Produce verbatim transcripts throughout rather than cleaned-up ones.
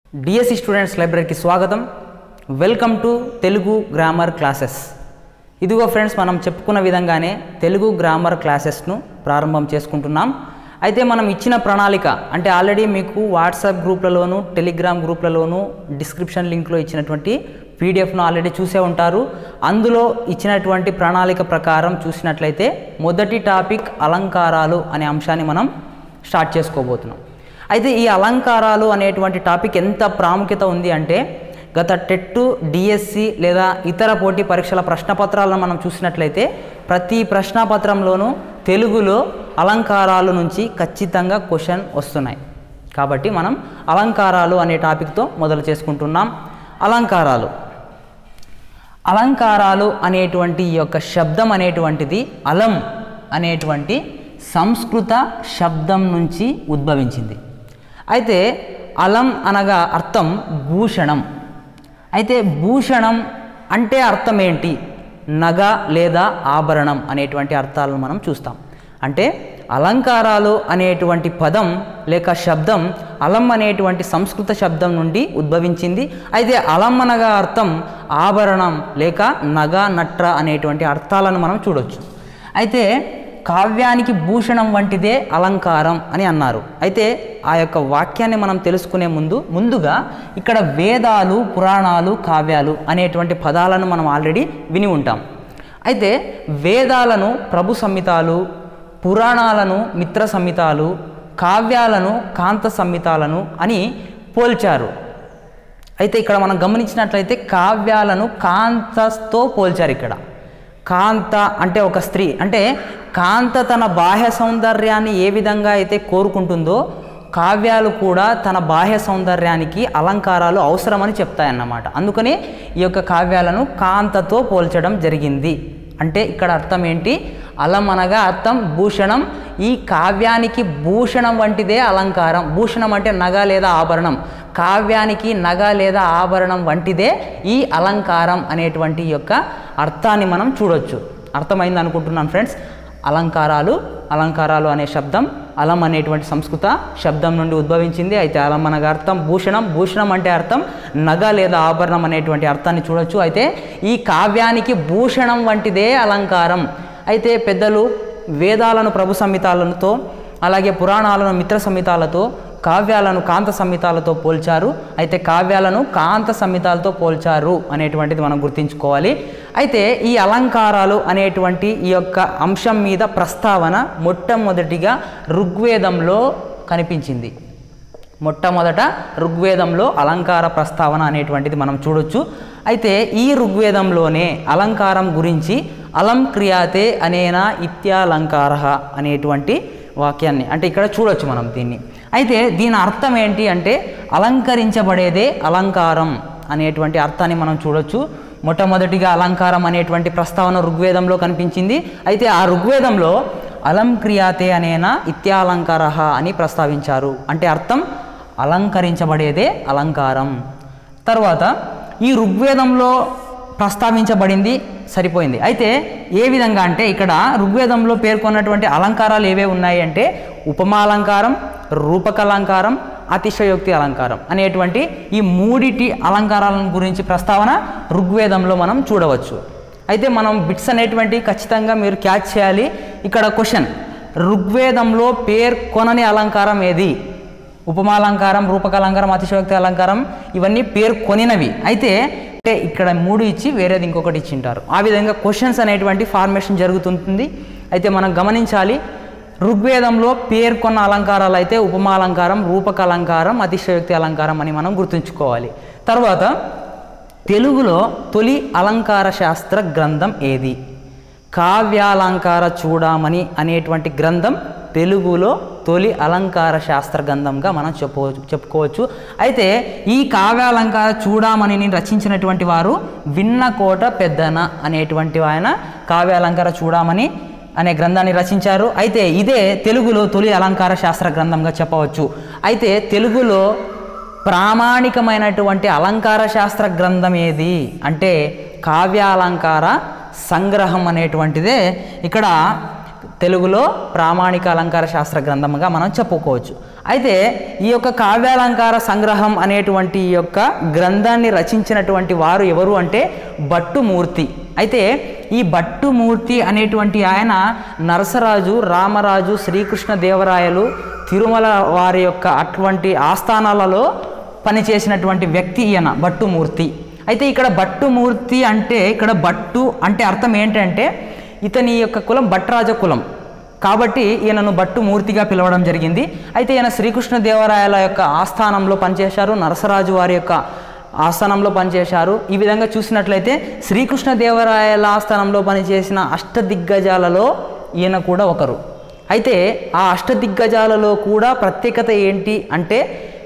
DSC students లైబ్రరీకి స్వాగతం. Welcome to Telugu grammar classes. ఇదిగో ఫ్రెండ్స్, మనం చెప్పుకున్న విధంగానే తెలుగు గ్రామర్ క్లాసెస్ను ప్రారంభం చేసుకుంటున్నాం. అయితే మనం ఇచ్చిన ప్రణాళిక అంటే ఆల్రెడీ మీకు వాట్సాప్ గ్రూప్లలోను టెలిగ్రామ్ గ్రూప్లలోను డిస్క్రిప్షన్ లింక్లో ఇచ్చినటువంటి పీడిఎఫ్ను ఆల్రెడీ చూసే ఉంటారు. అందులో ఇచ్చినటువంటి ప్రణాళిక ప్రకారం చూసినట్లయితే మొదటి టాపిక్ అలంకారాలు అనే అంశాన్ని మనం స్టార్ట్ చేసుకోబోతున్నాం. అయితే ఈ అలంకారాలు అనేటువంటి టాపిక్ ఎంత ప్రాముఖ్యత ఉంది అంటే గత టెట్, డిఎస్సి లేదా ఇతర పోటీ పరీక్షల ప్రశ్నపత్రాలను మనం చూసినట్లయితే ప్రతి ప్రశ్నపత్రంలోనూ తెలుగులో అలంకారాల నుంచి ఖచ్చితంగా క్వశ్చన్ వస్తున్నాయి. కాబట్టి మనం అలంకారాలు అనే టాపిక్తో మొదలు చేసుకుంటున్నాం. అలంకారాలు అలంకారాలు అనేటువంటి ఈ యొక్క శబ్దం అనేటువంటిది అలం అనేటువంటి సంస్కృత శబ్దం నుంచి ఉద్భవించింది. అయితే అలం అనగా అర్థం భూషణం. అయితే భూషణం అంటే అర్థం ఏంటి? నగ లేదా ఆభరణం అనేటువంటి అర్థాలను మనం చూస్తాం. అంటే అలంకారాలు అనేటువంటి పదం లేక శబ్దం అలం అనేటువంటి సంస్కృత శబ్దం నుండి ఉద్భవించింది. అయితే అలం అనగా అర్థం ఆభరణం లేక నగ, నట్ర అనేటువంటి అర్థాలను మనం చూడొచ్చు. అయితే కావ్యానికి భూషణం వంటిదే అలంకారం అని అన్నారు. అయితే ఆ యొక్క వాక్యాన్ని మనం తెలుసుకునే ముందు ముందుగా ఇక్కడ వేదాలు, పురాణాలు, కావ్యాలు అనేటువంటి పదాలను మనం ఆల్రెడీ విని ఉంటాం. అయితే వేదాలను ప్రభు సంహితాలు, పురాణాలను మిత్ర సంహితాలు, కావ్యాలను కాంత సంహితాలను అని పోల్చారు. అయితే ఇక్కడ మనం గమనించినట్లయితే కావ్యాలను కాంతతో పోల్చారు. ఇక్కడ కాంత అంటే ఒక స్త్రీ, అంటే కాంత తన బాహ్య సౌందర్యాన్ని ఏ విధంగా అయితే కోరుకుంటుందో కావ్యాలు కూడా తన బాహ్య సౌందర్యానికి అలంకారాలు అవసరమని చెప్తాయన్నమాట. అందుకని ఈ యొక్క కావ్యాలను కాంతతో పోల్చడం జరిగింది. అంటే ఇక్కడ అర్థం ఏంటి? అలం అనగా అర్థం భూషణం. ఈ కావ్యానికి భూషణం వంటిదే అలంకారం. భూషణం అంటే నగ లేదా ఆభరణం. కావ్యానికి నగ లేదా ఆభరణం వంటిదే ఈ అలంకారం అనేటువంటి యొక్క అర్థాన్ని మనం చూడొచ్చు. అర్థమైంది అనుకుంటున్నాను ఫ్రెండ్స్. అలంకారాలు అలంకారాలు అనే శబ్దం అలం అనేటువంటి సంస్కృత శబ్దం నుండి ఉద్భవించింది. అయితే అలం అనగా అర్థం భూషణం. భూషణం అంటే అర్థం నగ లేదా ఆభరణం అనేటువంటి అర్థాన్ని చూడొచ్చు. అయితే ఈ కావ్యానికి భూషణం వంటిదే అలంకారం. అయితే పెద్దలు వేదాలను ప్రభు సంహితాలతో, అలాగే పురాణాలను మిత్ర సంహితాలతో, కావ్యాలను కాంత సంహితాలతో పోల్చారు. అయితే కావ్యాలను కాంత సంహితాలతో పోల్చారు అనేటువంటిది మనం గుర్తుంచుకోవాలి. అయితే ఈ అలంకారాలు అనేటువంటి ఈ యొక్క అంశం మీద ప్రస్తావన మొట్టమొదటిగా ఋగ్వేదంలో కనిపించింది. మొట్టమొదట ఋగ్వేదంలో అలంకార ప్రస్తావన అనేటువంటిది మనం చూడొచ్చు. అయితే ఈ ఋగ్వేదంలోనే అలంకారం గురించి అలం క్రియాతే అనేనా ఇత్యాలంకార అనేటువంటి వాక్యాన్ని అంటే ఇక్కడ చూడొచ్చు మనం దీన్ని. అయితే దీని అర్థం ఏంటి అంటే అలంకరించబడేదే అలంకారం అనేటువంటి అర్థాన్ని మనం చూడొచ్చు. మొట్టమొదటిగా అలంకారం అనేటువంటి ప్రస్తావన ఋగ్వేదంలో కనిపించింది. అయితే ఆ ఋగ్వేదంలో అలం క్రియాతే అనేనా ఇత్యాలంకార అని ప్రస్తావించారు. అంటే అర్థం అలంకరించబడేదే అలంకారం. తర్వాత ఈ ఋగ్వేదంలో ప్రస్తావించబడింది సరిపోయింది. అయితే ఏ విధంగా అంటే ఇక్కడ ఋగ్వేదంలో పేర్కొన్నటువంటి అలంకారాలు ఏవే ఉన్నాయి అంటే ఉపమాలంకారం, రూపకలంకారం, అతిశయోక్తి అలంకారం అనేటువంటి ఈ మూడిటి అలంకారాలను గురించి ప్రస్తావన ఋగ్వేదంలో మనం చూడవచ్చు. అయితే మనం బిట్స్ అనేటువంటి ఖచ్చితంగా మీరు క్యాచ్ చేయాలి. ఇక్కడ క్వశ్చన్, ఋగ్వేదంలో పేర్కొనని అలంకారం ఏది? ఉపమాలంకారం, రూపకలంకారం, అతిశయోక్తి అలంకారం ఇవన్నీ పేర్కొనినవి. అయితే అంటే ఇక్కడ మూడు ఇచ్చి వేరేది ఇంకొకటి ఇచ్చింటారు. ఆ విధంగా క్వశ్చన్స్ అనేటువంటి ఫార్మేషన్ జరుగుతుంటుంది. అయితే మనం గమనించాలి, ఋగ్వేదంలో పేర్కొన్న అలంకారాలు అయితే ఉపమాలంకారం, రూపకలంకారం, అతిశయోక్తి అలంకారం అని మనం గుర్తుంచుకోవాలి. తర్వాత తెలుగులో తొలి అలంకార శాస్త్ర గ్రంథం ఏది? కావ్యాలంకార చూడమని అనేటువంటి గ్రంథం తెలుగులో తొలి అలంకార శాస్త్ర గ్రంథంగా మనం చెప్పవచ్చు చెప్పుకోవచ్చు. అయితే ఈ కావ్యాలంకార చూడమని రచించినటువంటి వారు విన్నకోట పెద్దన అనేటువంటి ఆయన కావ్యాలంకార చూడమని అనే గ్రంథాన్ని రచించారు. అయితే ఇదే తెలుగులో తొలి అలంకార శాస్త్ర గ్రంథంగా చెప్పవచ్చు. అయితే తెలుగులో ప్రామాణికమైనటువంటి అలంకార శాస్త్ర గ్రంథం ఏది అంటే కావ్యాలంకార సంగ్రహం అనేటువంటిదే ఇక్కడ తెలుగులో ప్రామాణిక అలంకార శాస్త్ర గ్రంథంగా మనం చెప్పుకోవచ్చు. అయితే ఈ యొక్క కావ్యాలంకార సంగ్రహం అనేటువంటి ఈ యొక్క గ్రంథాన్ని రచించినటువంటి వారు ఎవరు అంటే భట్టుమూర్తి. అయితే ఈ భట్టుమూర్తి అనేటువంటి ఆయన నరసరాజు, రామరాజు, శ్రీకృష్ణదేవరాయలు, తిరుమల వారి యొక్క అటువంటి ఆస్థానాలలో పనిచేసినటువంటి వ్యక్తి ఈయన భట్టుమూర్తి. అయితే ఇక్కడ భట్టుమూర్తి అంటే ఇక్కడ భట్టు అంటే అర్థం ఏంటంటే ఇతని యొక్క కులం భట్రాజ కులం కాబట్టి ఈయనను భట్టుమూర్తిగా పిలవడం జరిగింది. అయితే ఈయన శ్రీకృష్ణదేవరాయల యొక్క ఆస్థానంలో పనిచేశారు, నరసరాజు వారి యొక్క ఆస్థానంలో పనిచేశారు. ఈ విధంగా చూసినట్లయితే శ్రీకృష్ణదేవరాయల ఆస్థానంలో పనిచేసిన అష్టదిగ్గజాలలో ఈయన కూడా ఒకరు. అయితే ఆ అష్టదిగ్గజాలలో కూడా ప్రత్యేకత ఏంటి అంటే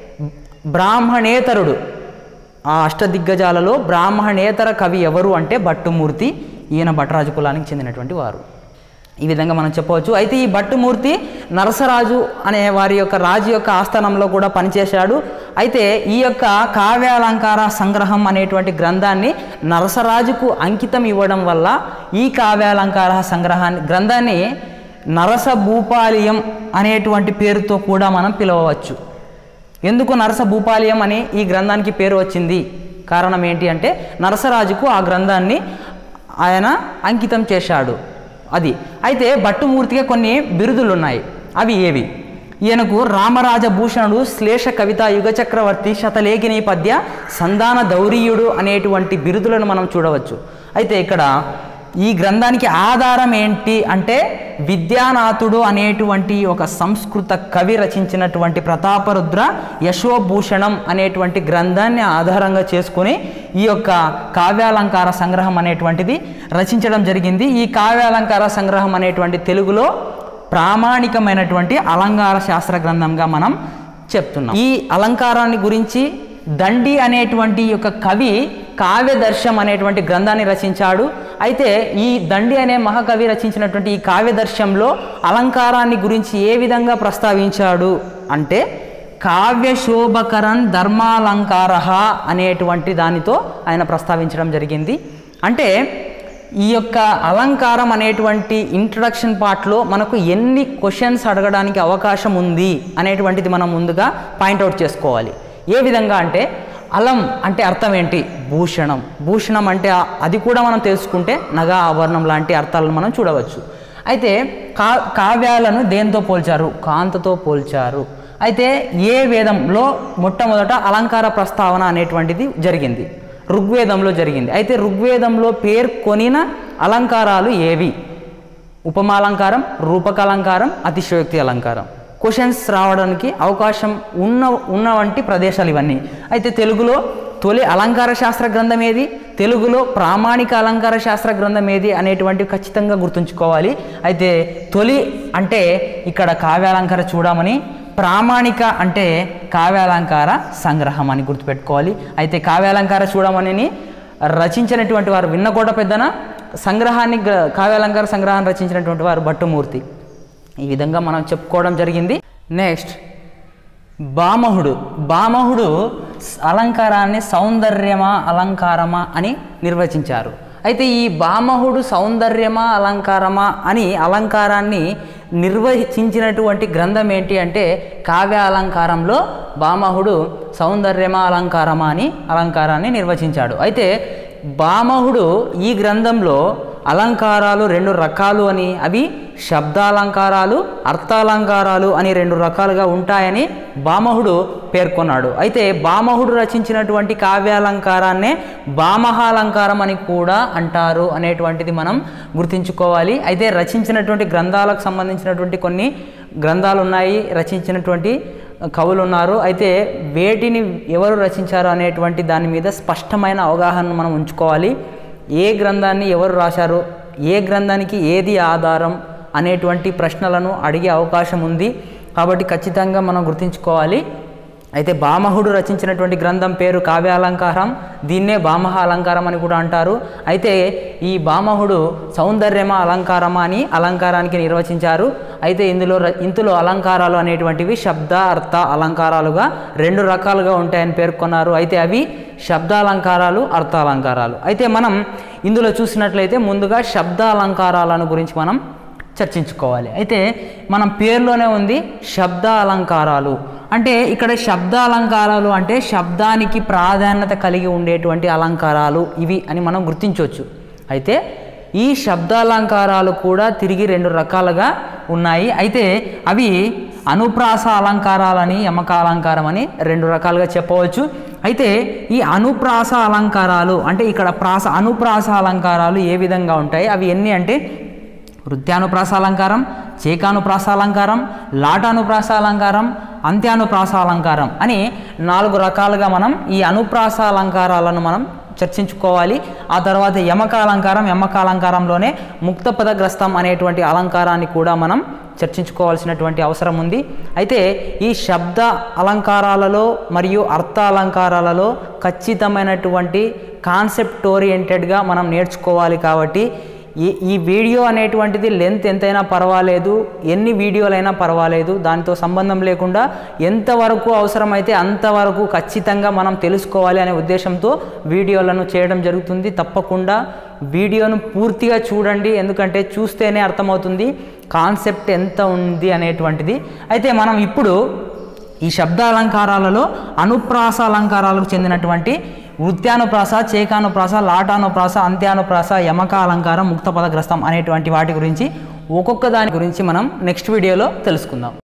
బ్రాహ్మణేతరుడు. ఆ అష్టదిగ్గజాలలో బ్రాహ్మణేతర కవి ఎవరు అంటే భట్టుమూర్తి. ఈయన భట్టరాజు కులానికి చెందినటువంటి వారు. ఈ విధంగా మనం చెప్పవచ్చు. అయితే ఈ భట్టుమూర్తి నరసరాజు అనే వారి యొక్క రాజు యొక్క ఆస్థానంలో కూడా పనిచేశాడు. అయితే ఈ యొక్క కావ్యాలంకార సంగ్రహం అనేటువంటి గ్రంథాన్ని నరసరాజుకు అంకితం ఇవ్వడం వల్ల ఈ కావ్యాలంకార సంగ్రహాన్ని గ్రంథాన్ని నరస భూపాలియం అనేటువంటి పేరుతో కూడా మనం పిలవవచ్చు. ఎందుకు నరస భూపాలియం అని ఈ గ్రంథానికి పేరు వచ్చింది? కారణం ఏంటి అంటే నరసరాజుకు ఆ గ్రంథాన్ని ఆయన అంకితం చేశాడు అది. అయితే భట్టుమూర్తిగా కొన్ని బిరుదులు ఉన్నాయి. అవి ఏవి? ఈయనకు రామరాజభూషణుడు, శ్లేష కవిత యుగ చక్రవర్తి, శతలేఖిని పద్య సంధాన దౌరీయుడు అనేటువంటి బిరుదులను మనం చూడవచ్చు. అయితే ఇక్కడ ఈ గ్రంథానికి ఆధారం ఏంటి అంటే విద్యానాథుడు అనేటువంటి ఒక సంస్కృత కవి రచించినటువంటి ప్రతాపరుద్ర యశోభూషణం అనేటువంటి గ్రంథాన్ని ఆధారంగా చేసుకుని ఈ యొక్క కావ్యాలంకార సంగ్రహం అనేటువంటిది రచించడం జరిగింది. ఈ కావ్యాలంకార సంగ్రహం అనేటువంటి తెలుగులో ప్రామాణికమైనటువంటి అలంకార శాస్త్ర గ్రంథంగా మనం చెప్తున్నాం. ఈ అలంకారాన్ని గురించి దండి అనేటువంటి యొక్క కవి కావ్యదర్శం అనేటువంటి గ్రంథాన్ని రచించాడు. అయితే ఈ దండి అనే మహాకవి రచించినటువంటి ఈ కావ్యదర్శంలో అలంకారాన్ని గురించి ఏ విధంగా ప్రస్తావించాడు అంటే కావ్యశోభకరన్ ధర్మాలంకార అనేటువంటి దానితో ఆయన ప్రస్తావించడం జరిగింది. అంటే ఈ యొక్క అలంకారం అనేటువంటి ఇంట్రడక్షన్ పార్ట్లో మనకు ఎన్ని క్వశ్చన్స్ అడగడానికి అవకాశం ఉంది అనేటువంటిది మనం ముందుగా పాయింట్అవుట్ చేసుకోవాలి. ఏ విధంగా అంటే అలం అంటే అర్థం ఏంటి? భూషణం. భూషణం అంటే అది కూడా మనం తెలుసుకుంటే నగ ఆభరణం లాంటి అర్థాలను మనం చూడవచ్చు. అయితే కా కావ్యాలను దేంతో పోల్చారు? కాంతతో పోల్చారు. అయితే ఏ వేదంలో మొట్టమొదట అలంకార ప్రస్తావన అనేటువంటిది జరిగింది? ఋగ్వేదంలో జరిగింది. అయితే ఋగ్వేదంలో పేర్కొనిన అలంకారాలు ఏవి? ఉపమాలంకారం, రూపకాలంకారం, అతిశయోక్తి అలంకారం. క్వశ్చన్స్ రావడానికి అవకాశం ఉన్న ఉన్న వంటి ప్రదేశాలు ఇవన్నీ. అయితే తెలుగులో తొలి అలంకార శాస్త్ర గ్రంథం ఏది? తెలుగులో ప్రామాణిక అలంకార శాస్త్ర గ్రంథం ఏది అనేటువంటివి ఖచ్చితంగా గుర్తుంచుకోవాలి. అయితే తొలి అంటే ఇక్కడ కావ్యాలంకార చూడమని, ప్రామాణిక అంటే కావ్యాలంకార సంగ్రహం అని గుర్తుపెట్టుకోవాలి. అయితే కావ్యాలంకార చూడమని రచించినటువంటి వారు విన్నకోట పెద్దన, సంగ్రహాన్ని కావ్యాలంకార సంగ్రహాన్ని రచించినటువంటి వారు భట్టుమూర్తి. ఈ విధంగా మనం చెప్పుకోవడం జరిగింది. నెక్స్ట్ భామహుడు. భామహుడు అలంకారాన్ని సౌందర్యమా అలంకారమా అని నిర్వచించారు. అయితే ఈ భామహుడు సౌందర్యమా అలంకారమా అని అలంకారాన్ని నిర్వచించినటువంటి గ్రంథం ఏంటి అంటే కావ్య అలంకారంలో భామహుడు సౌందర్యమా అలంకారమా అని అలంకారాన్ని నిర్వచించాడు. అయితే భామహుడు ఈ గ్రంథంలో అలంకారాలు రెండు రకాలు అని, అవి శబ్దాలంకారాలు, అర్థాలంకారాలు అని రెండు రకాలుగా ఉంటాయని భామహుడు పేర్కొన్నాడు. అయితే భామహుడు రచించినటువంటి కావ్యాలంకారాన్నే భామహాలంకారం అని కూడా అంటారు అనేటువంటిది మనం గుర్తుంచుకోవాలి. అయితే రచించినటువంటి గ్రంథాలకు సంబంధించినటువంటి కొన్ని గ్రంథాలు ఉన్నాయి, రచించినటువంటి కవులు ఉన్నారు. అయితే వేటిని ఎవరు రచించారు అనేటువంటి దాని మీద స్పష్టమైన అవగాహన మనం ఉంచుకోవాలి. ఏ గ్రంథాన్ని ఎవరు రాశారు, ఏ గ్రంథానికి ఏది ఆధారం అనేటువంటి ప్రశ్నలను అడిగే అవకాశం ఉంది. కాబట్టి ఖచ్చితంగా మనం గుర్తుంచుకోవాలి. అయితే భామహుడు రచించినటువంటి గ్రంథం పేరు కావ్యాలంకారం, దీన్నే భామహ అలంకారం అని కూడా అంటారు. అయితే ఈ భామహుడు సౌందర్యమా అలంకారమా అని అలంకారానికి నిర్వచించారు. అయితే ఇందులో ఇందులో అలంకారాలు అనేటువంటివి శబ్ద అర్థ అలంకారాలుగా రెండు రకాలుగా ఉంటాయని పేర్కొన్నారు. అయితే అవి శబ్దాలంకారాలు, అర్థాలంకారాలు. అయితే మనం ఇందులో చూసినట్లయితే ముందుగా శబ్దాలంకారాలను గురించి మనం చర్చించుకోవాలి. అయితే మనం పేరులోనే ఉంది శబ్ద అలంకారాలు. అంటే ఇక్కడ శబ్ద అలంకారాలు అంటే శబ్దానికి ప్రాధాన్యత కలిగి ఉండేటువంటి అలంకారాలు ఇవి అని మనం గుర్తించవచ్చు. అయితే ఈ శబ్ద అలంకారాలు కూడా తిరిగి రెండు రకాలుగా ఉన్నాయి. అయితే అవి అనుప్రాస అలంకారాలని యమక అలంకారం అని రెండు రకాలుగా చెప్పవచ్చు. అయితే ఈ అనుప్రాస అలంకారాలు అంటే ఇక్కడ ప్రాస అనుప్రాస అలంకారాలు ఏ విధంగా ఉంటాయి, అవి ఎన్ని అంటే వృత్యానుప్రాస అలంకారం, చేకానుప్రాస అలంకారం, లాటానుప్రాస అలంకారం, అంత్యానుప్రాస అలంకారం అని నాలుగు రకాలుగా మనం ఈ అనుప్రాస అలంకారాలను మనం చర్చించుకోవాలి. ఆ తర్వాత యమక అలంకారం, యమక అలంకారంలోనే ముక్త పదగ్రస్తం అనేటువంటి అలంకారాన్ని కూడా మనం చర్చించుకోవాల్సినటువంటి అవసరం ఉంది. అయితే ఈ శబ్ద అలంకారాలలో మరియు అర్థ అలంకారాలలో ఖచ్చితమైనటువంటి కాన్సెప్ట్ ఓరియంటెడ్గా మనం నేర్చుకోవాలి. కాబట్టి ఈ ఈ వీడియో అనేటువంటిది లెంత్ ఎంతైనా పర్వాలేదు, ఎన్ని వీడియోలైనా పర్వాలేదు, దానితో సంబంధం లేకుండా ఎంతవరకు అవసరమైతే అంతవరకు ఖచ్చితంగా మనం తెలుసుకోవాలి అనే ఉద్దేశంతో వీడియోలను చేయడం జరుగుతుంది. తప్పకుండా వీడియోను పూర్తిగా చూడండి, ఎందుకంటే చూస్తేనే అర్థమవుతుంది కాన్సెప్ట్ ఎంత ఉంది అనేటువంటిది. అయితే మనం ఇప్పుడు ఈ శబ్ద అలంకారాలలో అనుప్రాస అలంకారాలకు చెందినటువంటి వృత్యానుప్రాస, చేకానుప్రాస, లాటానుప్రాస, అంత్యానుప్రాస, యమక అలంకారం, ముక్త పదగ్రస్తం అనేటువంటి వాటి గురించి ఒక్కొక్క దాని గురించి మనం నెక్స్ట్ వీడియోలో తెలుసుకుందాం.